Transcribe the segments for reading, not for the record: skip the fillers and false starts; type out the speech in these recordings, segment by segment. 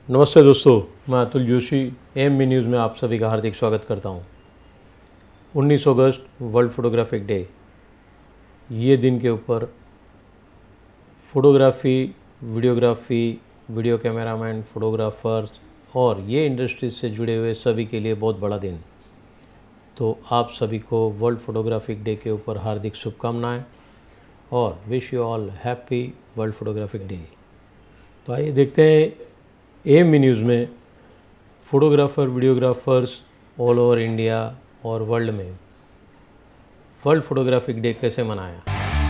नमस्ते दोस्तों, मैं अतुल जोशी एएमबी न्यूज़ में आप सभी का हार्दिक स्वागत करता हूं। 19 अगस्त वर्ल्ड फोटोग्राफिक डे। ये दिन के ऊपर photography, videography, video cameraman, photographers और ये इंडस्ट्री से जुड़े हुए सभी के लिए बहुत बड़ा दिन। तो आप सभी को वर्ल्ड फोटोग्राफिक डे के ऊपर हार्दिक शुभकामनाएं और wish you all happy world photographic day. तो आइए देखते हैं एएमबी न्यूज़ में photographer, videographers all over India और वर्ल्ड में वर्ल्ड फोटोग्राफिक डे कैसे मनाया।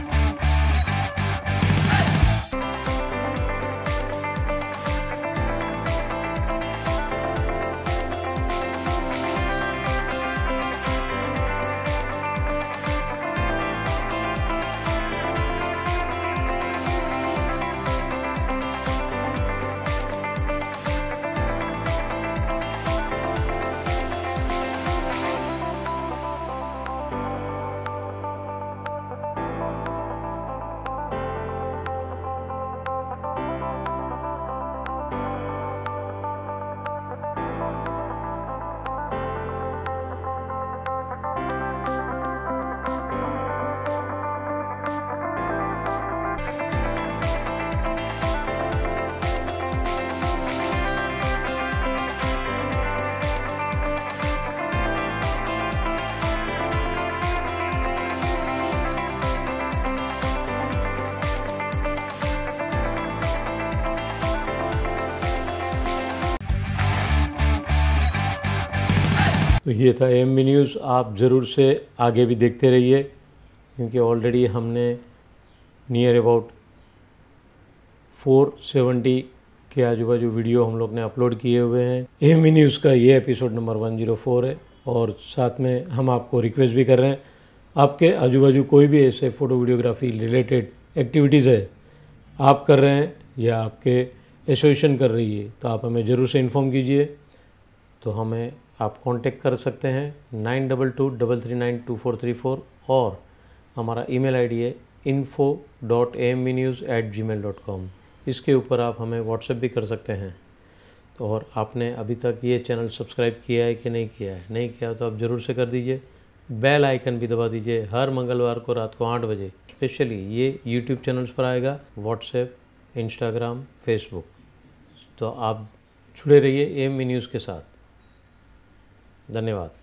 तो ये था एएमबी न्यूज़। आप ज़रूर से आगे भी देखते रहिए क्योंकि ऑलरेडी हमने नियर अबाउट 470 के आजू बाजू वीडियो हम लोग ने अपलोड किए हुए हैं। एएमबी न्यूज़ का ये एपिसोड नंबर 104 है और साथ में हम आपको रिक्वेस्ट भी कर रहे हैं, आपके आजू बाजू कोई भी ऐसे फ़ोटो वीडियोग्राफी रिलेटेड एक्टिविटीज़ है आप कर रहे हैं या आपके एसोसिएशन कर रही है तो आप हमें ज़रूर से इन्फॉर्म कीजिए। तो हमें आप कांटेक्ट कर सकते हैं 9223392434 और हमारा ईमेल आईडी है info.ambnews@gmail.com। इसके ऊपर आप हमें व्हाट्सएप भी कर सकते हैं। तो और आपने अभी तक ये चैनल सब्सक्राइब किया है कि नहीं किया है, नहीं किया तो आप ज़रूर से कर दीजिए। बेल आइकन भी दबा दीजिए। हर मंगलवार को रात को 8 बजे स्पेशली ये यूट्यूब चैनल्स पर आएगा, व्हाट्सएप, इंस्टाग्राम, फेसबुक। तो आप जुड़े रहिए एएमबी न्यूज़ के साथ। धन्यवाद।